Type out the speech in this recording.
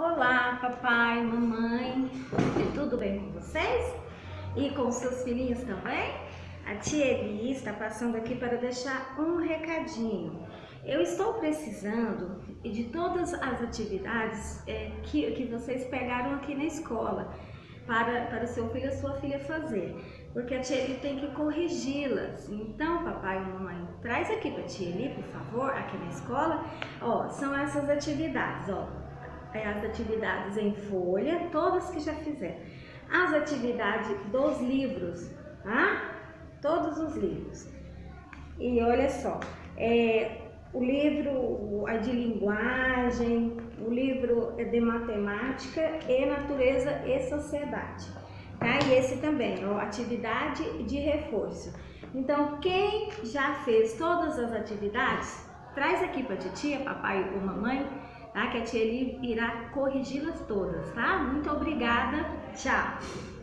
Olá, papai, mamãe, tudo bem com vocês? E com seus filhinhos também? A tia Eli está passando aqui para deixar um recadinho. Eu estou precisando de todas as atividades que vocês pegaram aqui na escola para o seu filho ou sua filha fazer, porque a tia Eli tem que corrigi-las. Então, papai e mamãe, traz aqui para a tia Eli, por favor, aqui na escola. Ó, são essas atividades, ó. As atividades em folha, todas que já fizeram. As atividades dos livros, tá? Todos os livros. E olha só, o livro de linguagem, o livro de matemática e natureza e sociedade. Tá? E esse também, ó, atividade de reforço. Então, quem já fez todas as atividades, traz aqui para a titia, papai ou mamãe, tá? Que a tia Eli irá corrigi-las todas, tá? Muito obrigada, tchau!